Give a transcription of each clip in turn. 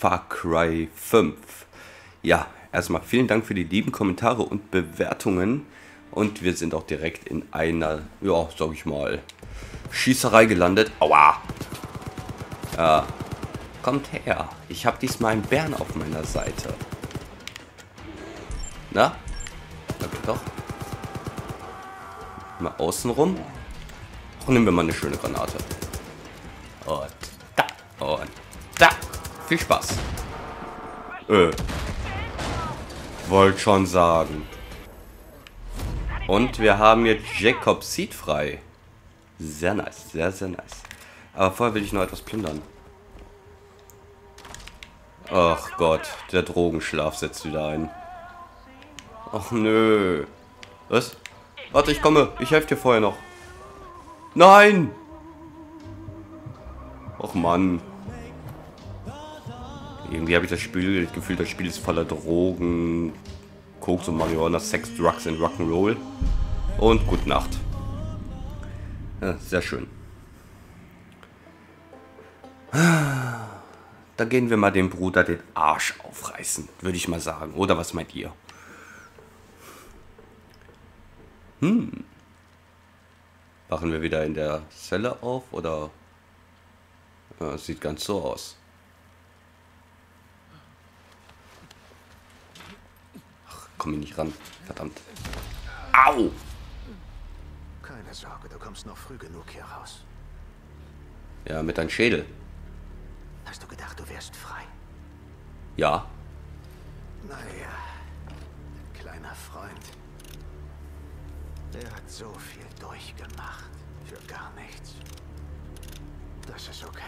Far Cry 5. Ja, erstmal vielen Dank für die lieben Kommentare und Bewertungen. Und wir sind auch direkt in einer, ja, sag ich mal, Schießerei gelandet. Aua! Ja, kommt her. Ich habe diesmal einen Bären auf meiner Seite. Na? Okay, doch. Mal außen rum. Und nehmen wir mal eine schöne Granate. Und da. Und da. Viel Spaß. Wollte schon sagen. Und wir haben jetzt Jacob Seed frei. Sehr nice. Sehr, sehr nice. Aber vorher will ich noch etwas plündern. Ach Gott. Der Drogenschlaf setzt wieder ein. Ach nö. Was? Warte, ich komme. Ich helfe dir vorher noch. Nein! Och Mann. Irgendwie habe ich das Gefühl, das Spiel ist voller Drogen, Koks und Marihuana, Sex, Drugs und Rock'n'Roll. Und gute Nacht. Ja, sehr schön. Da gehen wir mal dem Bruder den Arsch aufreißen, würde ich mal sagen. Oder was meint ihr? Wachen wir wieder in der Zelle auf, oder? Ja, sieht ganz so aus. Ach, komm ich nicht ran. Verdammt. Au! Keine Sorge, du kommst noch früh genug hier raus. Ja, mit deinem Schädel. Hast du gedacht, du wärst frei? Ja. Naja, dein kleiner Freund. Der hat so viel durchgemacht. Für gar nichts. Das ist okay.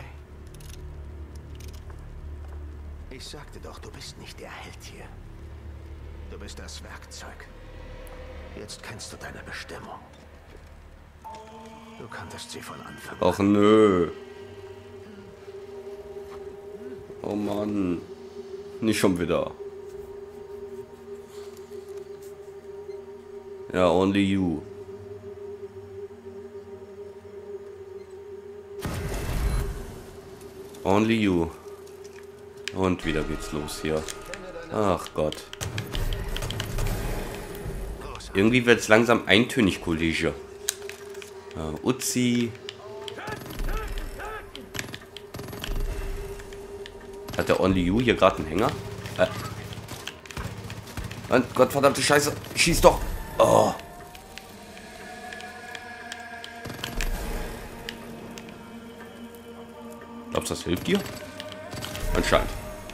Ich sagte doch, du bist nicht der Held hier. Du bist das Werkzeug. Jetzt kennst du deine Bestimmung. Du kanntest sie von Anfang an. Och nö. Oh Mann. Nicht schon wieder. Ja, only you. Only you. Und wieder geht's los hier. Ach Gott. Irgendwie wird es langsam eintönig, Kollege. Uzi. Hat der Only You hier gerade einen Hänger? Gott, verdammte Scheiße. Schieß doch. Oh. Glaubst du, das hilft dir? Anscheinend.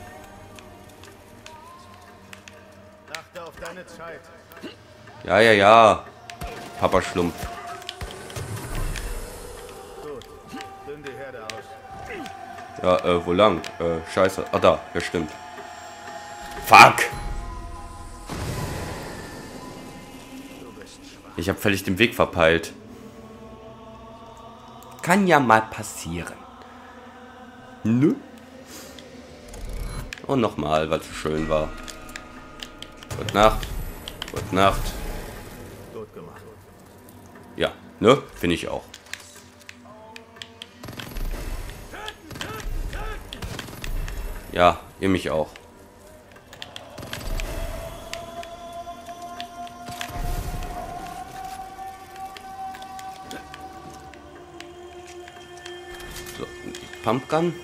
Achte auf deine Zeit. Ja, ja, ja. Papa Schlumpf. Gut. Dünn die Herde aus. Ja, wo lang? Scheiße. Ah, da. Ja, stimmt. Fuck! Ich habe völlig den Weg verpeilt. Kann ja mal passieren. Nö. Und nochmal, weil es so schön war. Gute Nacht. Gute Nacht. Gut gemacht. Ja, ne? Finde ich auch. Ja, ihr mich auch. So, die Pumpgun.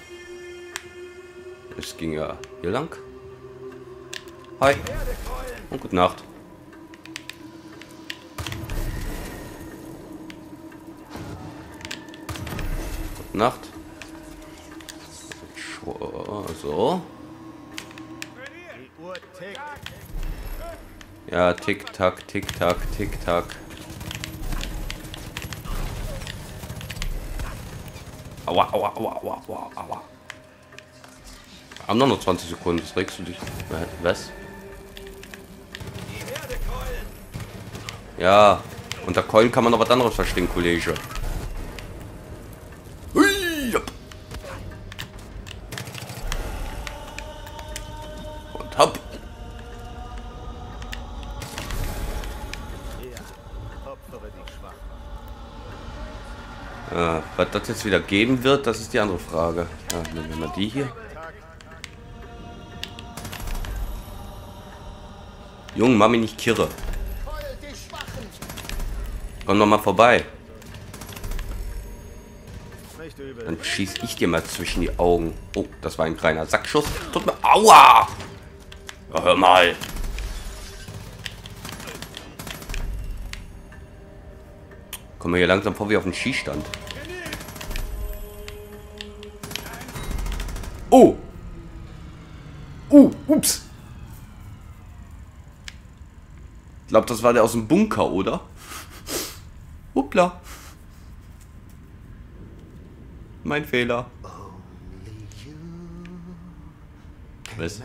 Es ging ja hier lang. Hi. Und gute Nacht. Gute Nacht. So. Die Uhr tickt. Ja, tick, tack, tick, tack, tick, tack. Aua, aua, aua, aua, aua, aua. Haben noch nur 20 Sekunden, das regst du dich. Was? Ja, unter Keulen kann man noch was anderes verstehen, Kollege. Hui, jupp. Und hopp. Opfere die Schwachen. Was das jetzt wieder geben wird, das ist die andere Frage. Ja, nehmen wir mal die hier. Junge, mach mich nicht kirre. Komm doch mal vorbei. Dann schieß ich dir mal zwischen die Augen. Oh, das war ein kleiner Sackschuss. Tut mir... Aua! Ja, hör mal. Kommen wir hier langsam vor wie auf den Schießstand. Oh! Ups! Ich glaube, das war der aus dem Bunker, oder? Hoppla. Mein Fehler. Was?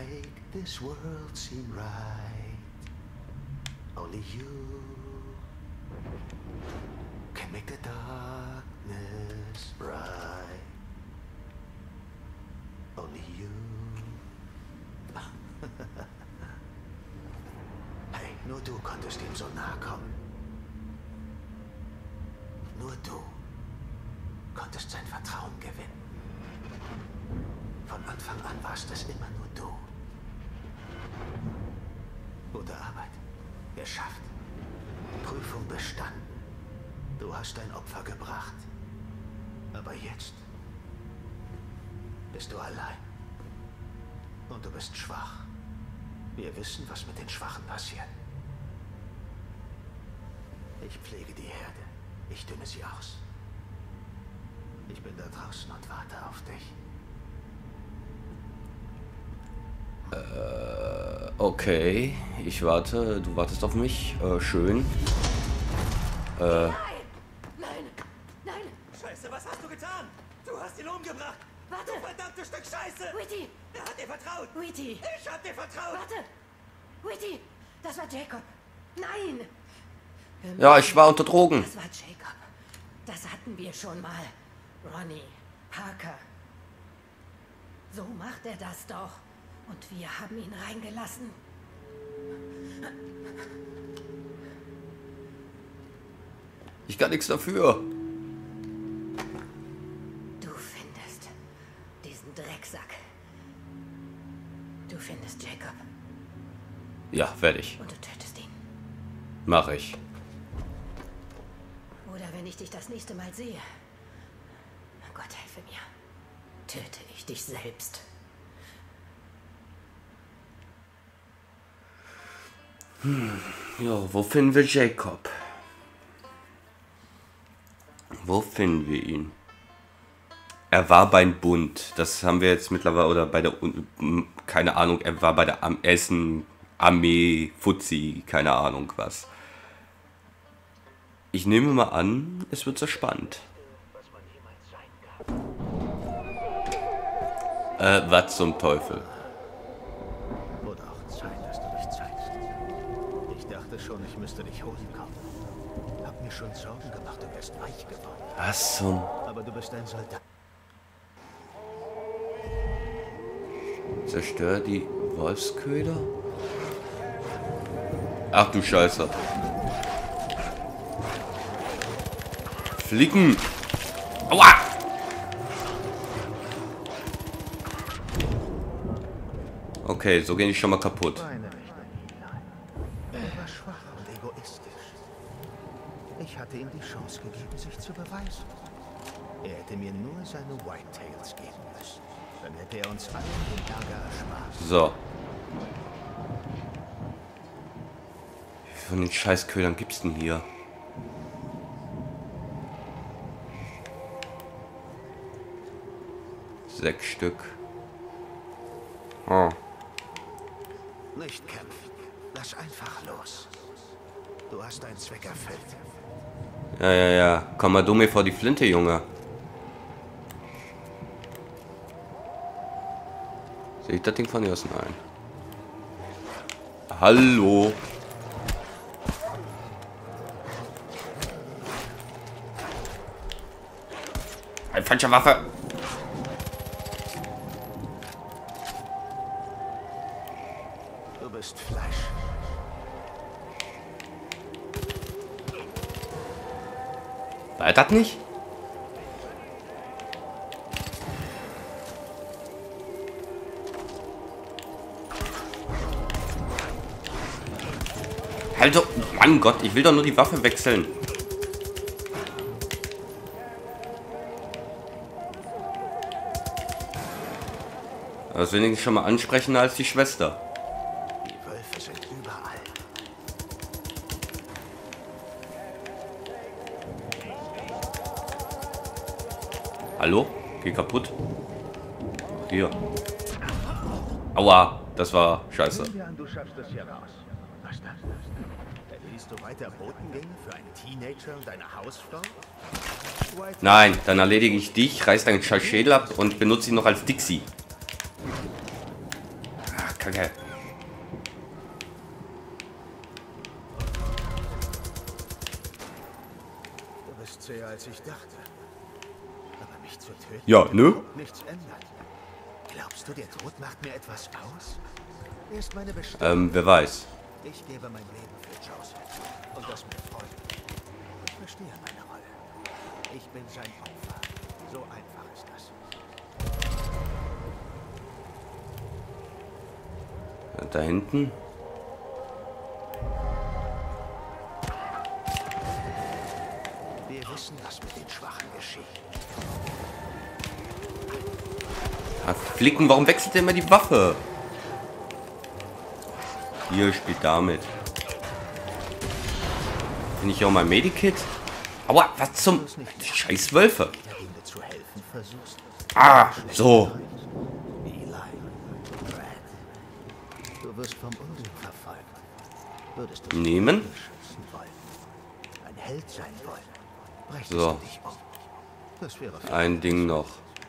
Hey, nur du konntest ihm so nahe kommen. Nur du konntest sein Vertrauen gewinnen. Von Anfang an warst es immer nur du. Gute Arbeit. Geschafft. Prüfung bestanden. Du hast dein Opfer gebracht. Aber jetzt bist du allein. Und du bist schwach. Wir wissen, was mit den Schwachen passiert. Ich pflege die Herde. Ich dünne sie aus. Ich bin da draußen und warte auf dich. Okay. Ich warte. Du wartest auf mich. Schön. Nein! Nein! Scheiße, was hast du getan? Du hast ihn umgebracht! Warte! Du verdammtes Stück Scheiße! Witty! Er hat dir vertraut! Witty! Ich hab dir vertraut! Warte! Witty! Das war Jacob! Nein! Ja, ich war unter Drogen. Das war Jacob. Das hatten wir schon mal. Ronnie, Parker. So macht er das doch. Und wir haben ihn reingelassen. Ich kann nichts dafür. Du findest diesen Drecksack. Du findest Jacob. Ja, werde ich. Und du tötest ihn. Mach ich. Oder wenn ich dich das nächste Mal sehe. Gott helfe mir. Töte ich dich selbst. Ja, wo finden wir Jacob? Wo finden wir ihn? Er war beim Bund. Das haben wir jetzt mittlerweile, oder bei der, keine Ahnung, er war bei der Essen, Armee, Fuzzi, keine Ahnung was. Ich nehme mal an, es wird sehr spannend. Was zum Teufel? Wurde auch Zeit, dass du dich zeigst. Ich dachte schon, ich müsste dich holen kommen. Hab mir schon Sorgen gemacht, du wärst weich geworden. Was zum... Aber du bist ein Soldat. Zerstör die Wolfsköder? Ach du Scheiße. Flicken! Aua! Okay, so gehen die schon mal kaputt. Er war schwach und egoistisch. Ich hatte ihm die Chance gegeben, sich zu beweisen. Er hätte mir nur seine Whitetails geben müssen. Dann hätte er uns allen den Ärger erspart. So. Wie viel von den Scheißködern gibt's denn hier? Sechs Stück. Oh. Nicht kämpfen. Lass einfach los. Du hast deinen Zweck erfüllt. Ja. Komm mal du mir vor die Flinte, Junge. Sehe ich das Ding von hier aus? Nein. Hallo. Ein falscher Waffe. Du bist Fleisch. War das nicht? Also, Mann Gott, ich will doch nur die Waffe wechseln. Das ist wenigstens schon mal ansprechender als die Schwester. Die Wölfe sind überall. Hallo? Geh kaputt. Hier. Aua, das war scheiße. Nehmen wir an, du schaffst das hier raus. Was dann? Erledigst du weiter Botengänge für einen Teenager und eine Hausfrau? Nein, dann erledige ich dich, reiß deinen scheiß Schädel ab und benutze ihn noch als Dixie. Ach, Kacke. Du bist zäher als ich dachte. Aber mich zu töten, Ja, ne? wird nichts ändern. Glaubst du, der Tod macht mir etwas aus? Er ist meine Bestimmung. Wer weiß. Ich gebe mein Leben für Joseph. Und das mit Freude. Ich verstehe meine Rolle. Ich bin sein Opfer. So einfach ist das. Da hinten. Wir wissen, was mit den Schwachen geschieht. Ah, Flicken, warum wechselt er immer die Waffe? Hier, spielt damit. Finde ich auch mal Medikit? Aua, was zum... Scheiß Wölfe. Der, dem du zu helfen versuchst. Ah, so. Eli, Brad. Du wirst vom Unglück verfolgt. Würdest du Nehmen. schützen wollen? Ein Held sein wollen? Brächtest So. du dich um? Das wäre Ein Ding noch.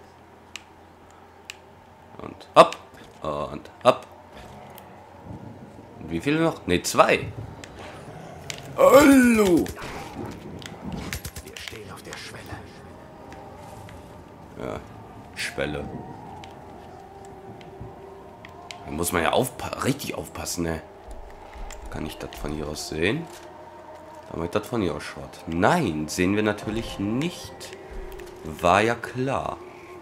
Und ab. Und ab. Und wie viele noch? Ne, 2. Hallo. Wir stehen auf der Schwelle. Ja, Schwelle. Da muss man ja richtig aufpassen, ne? Kann ich das von hier aus sehen? Damit das von hier aus schaut. Nein, sehen wir natürlich nicht. War ja klar.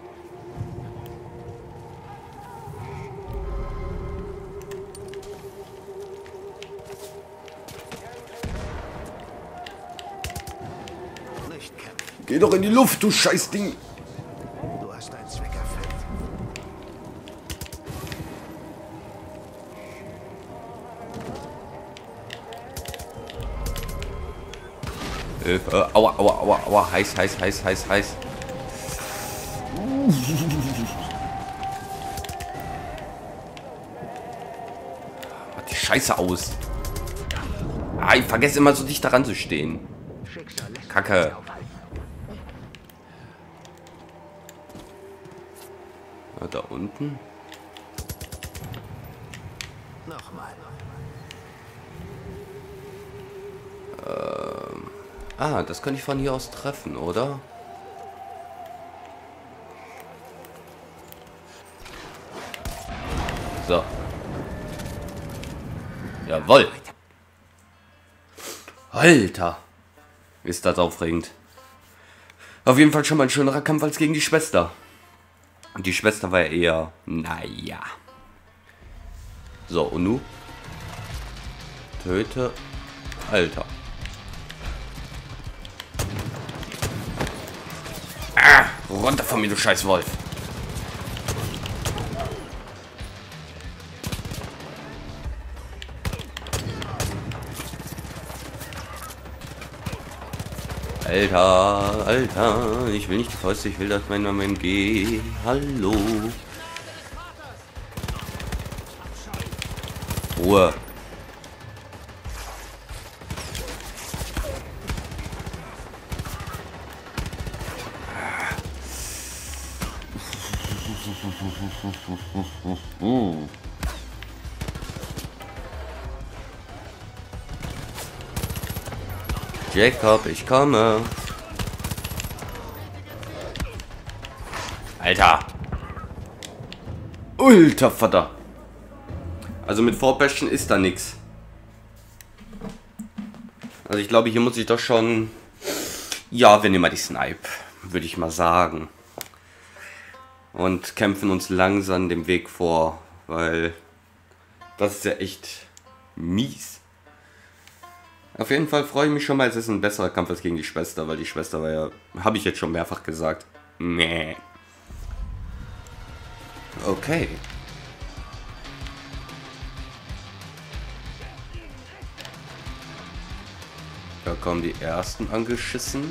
Nicht kämpfen. Geh doch in die Luft, du Scheißding. Du hast deinen Zweck erfüllt. Aua, aua, aua, aua. Heiß, heiß, heiß, heiß, heiß. Macht die Scheiße aus. Ah, ich vergesse immer so dicht daran zu stehen. Schicksal lässt Kacke. uns nicht aufhalten. Ja, da unten. Nochmal. Ah, das kann ich von hier aus treffen, oder? So. Jawohl. Alter. Ist das aufregend. Auf jeden Fall schon mal ein schönerer Kampf als gegen die Schwester. Und die Schwester war ja eher... Naja. So, und nu? Töte. Alter. Ah, runter von mir, du scheiß Wolf. Alter, Alter, ich will nicht die Fäuste, ich will, dass mein MMG. Hallo. Ruhe. Jacob, ich komme. Alter. Alter Vater. Also mit Vorbäschen ist da nichts. Also ich glaube, hier muss ich doch schon... Ja, wir nehmen mal die Snipe, würde ich mal sagen. Und kämpfen uns langsam den Weg vor, weil das ist ja echt mies. Auf jeden Fall freue ich mich schon mal, es ist ein besserer Kampf als gegen die Schwester, weil die Schwester war ja, habe ich jetzt schon mehrfach gesagt. Nee. Okay. Da kommen die ersten angeschissen.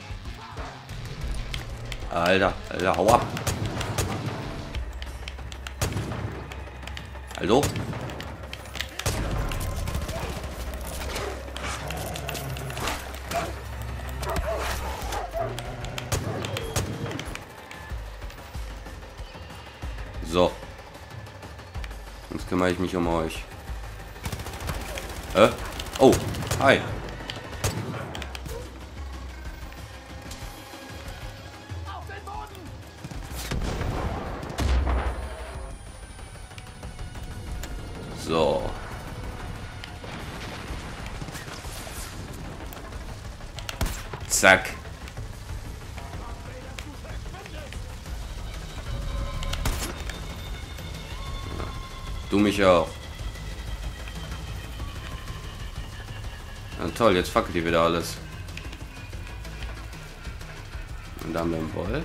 Alter, hau ab. Hallo? So. Jetzt kümmere ich mich um euch. Oh, hi. So. Zack. Du mich auch. Na toll, jetzt fackelt die wieder alles. Und da haben wir einen Wolf.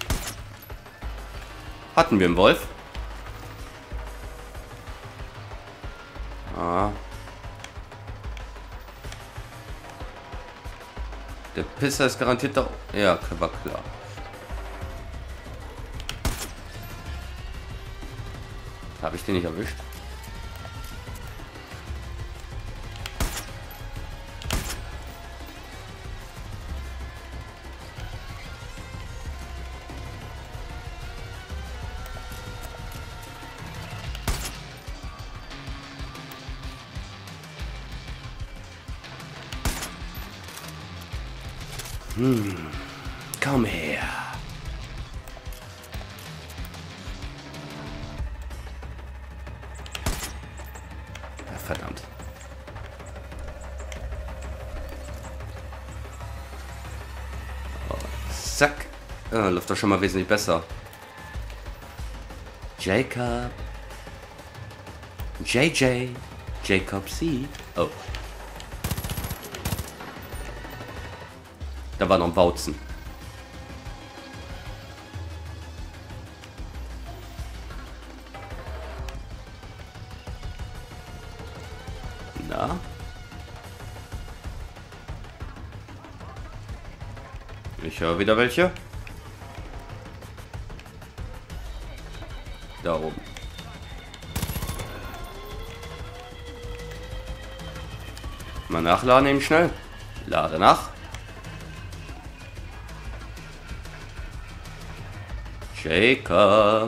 Hatten wir einen Wolf? Ah. Der Pisser ist garantiert da. Ja, war klar. Habe ich den nicht erwischt? Komm her. Ja, verdammt. Oh, zack. Läuft doch schon mal wesentlich besser. Jacob. JJ. Jacob C. Oh. Da war noch ein Bautzen. Na? Ich höre wieder welche. Da oben. Mal nachladen eben schnell. Lade nach. Jacob.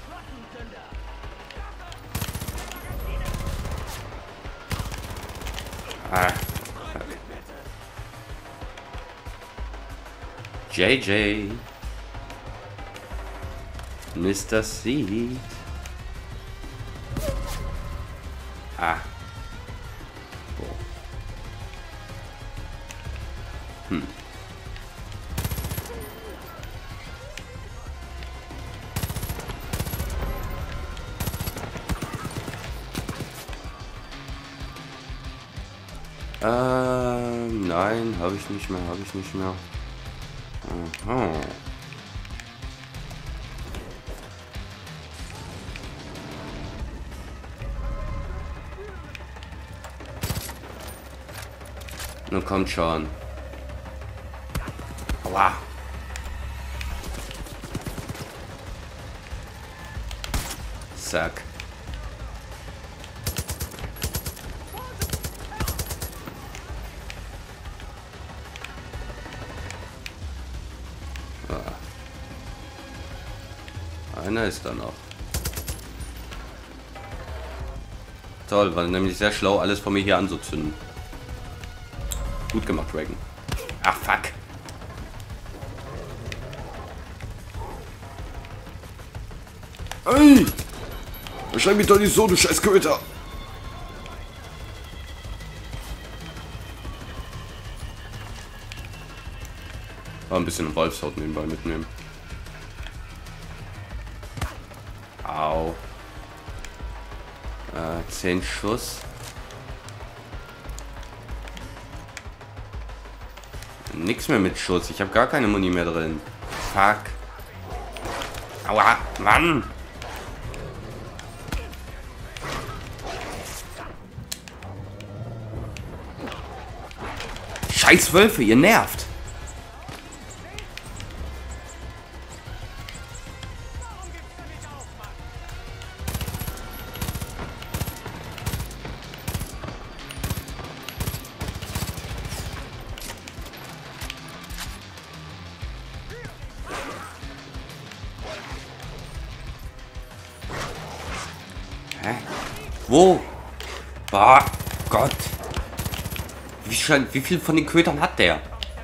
Ah, fuck. JJ. Mr. Seed. Ah. Oh. Nein, habe ich nicht mehr, Aha. Nun kommt schon. Aua. Zack. Einer ist da noch. Toll, war nämlich sehr schlau, alles von mir hier anzuzünden. Gut gemacht, Dragon. Ach, fuck. Ey! Schreib mich doch nicht so, du scheiß Köter! War ein bisschen Wolfshaut nebenbei mitnehmen. Au. 10 Schuss. Nix mehr mit Schuss. Ich habe gar keine Muni mehr drin. Fuck. Aua, Mann. Scheiß Wölfe, ihr nervt. Hä? Wo? Boah, Gott. Wie viel von den Kötern hat der?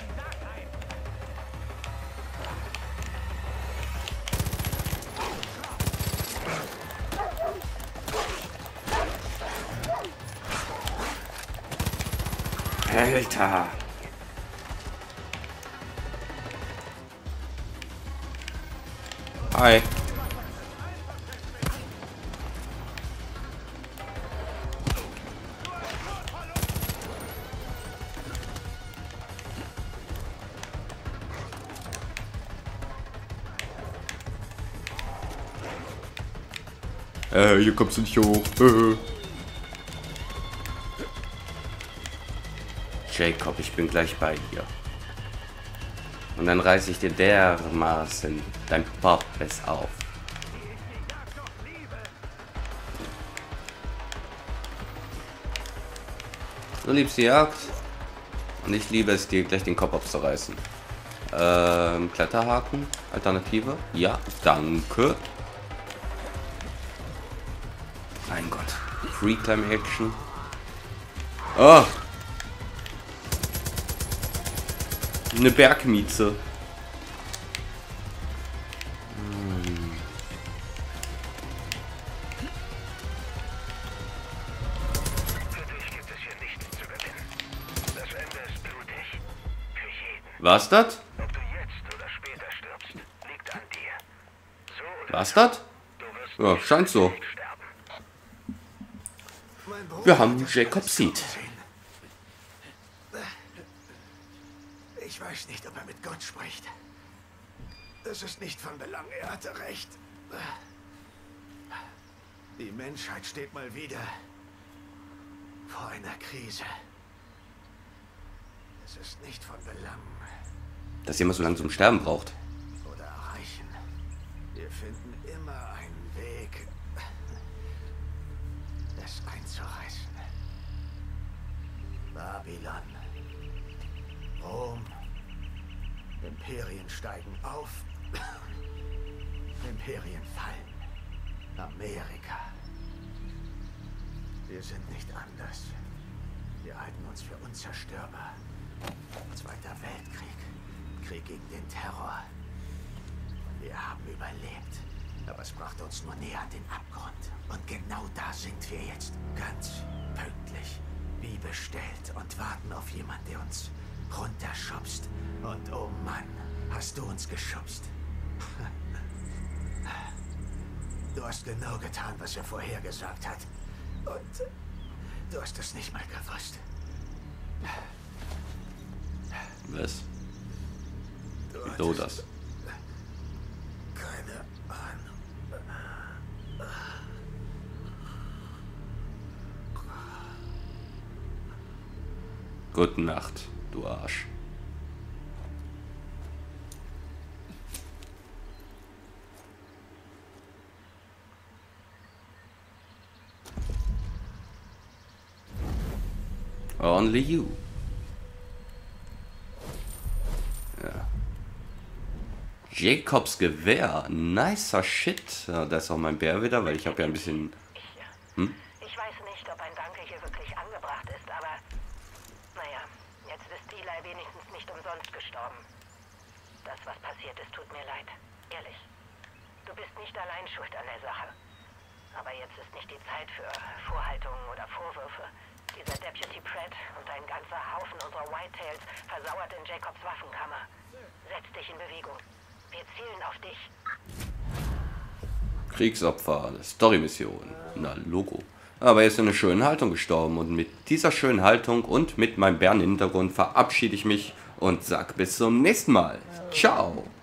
Alter. Hi. Hier kommst du nicht hoch. Jacob, ich bin gleich bei dir. Und dann reiße ich dir dermaßen dein Poppes auf. Du liebst die Jagd. Und ich liebe es, dir gleich den Kopf abzureißen. Kletterhaken? Alternative? Ja, danke. Mein Gott. Free Climb Action. Oh! Eine Bergmieze. Was das? Ob du jetzt oder später stirbst, liegt an dir. So oder Was das? du wirst Ja, scheint so. nicht sterben. Mein Bruder Wir haben hat das Jacob alles Seed. gesehen. Ich weiß nicht, ob er mit Gott spricht. Das ist nicht von Belang, er hatte recht. Die Menschheit steht mal wieder vor einer Krise. Es ist nicht von Belang Dass jemand so lange zum Sterben braucht. oder erreichen. Wir finden immer einen Weg, es einzureißen. Babylon, Rom, Imperien steigen auf, Imperien fallen. Amerika. Wir sind nicht anders. Wir halten uns für unzerstörbar. Zweiter Weltkrieg. Krieg gegen den Terror. Wir haben überlebt. Aber es brachte uns nur näher an den Abgrund. Und genau da sind wir jetzt. Ganz pünktlich. Wie bestellt. Und warten auf jemanden, der uns runterschubst. Und oh Mann, hast du uns geschubst. Du hast genau getan, was er vorhergesagt hat. Und du hast es nicht mal gewusst. Was? Du Wieso hattest das? keine Ahnung. Gute Nacht, du Arsch. Only you. Ja. Jacobs Gewehr. Nicer Shit. Ja, da ist auch mein Bär wieder, weil ich habe ja ein bisschen... Ich weiß nicht, ob ein Danke hier wirklich angebracht ist, aber naja, jetzt ist Eli wenigstens nicht umsonst gestorben. Das, was passiert ist, tut mir leid. Ehrlich. Du bist nicht allein schuld an der Sache. Aber jetzt ist nicht die Zeit für Vorhaltungen oder Vorwürfe. Dieser Deputy Pratt und ein ganzer Haufen unserer Whitetails versauert in Jacobs Waffenkammer. Setz dich in Bewegung. Wir zielen auf dich. Kriegsopfer, Story-Mission. Na, Logo. Aber er ist in einer schönen Haltung gestorben. Und mit dieser schönen Haltung und mit meinem Bären im Hintergrund verabschiede ich mich und sag bis zum nächsten Mal. Ciao.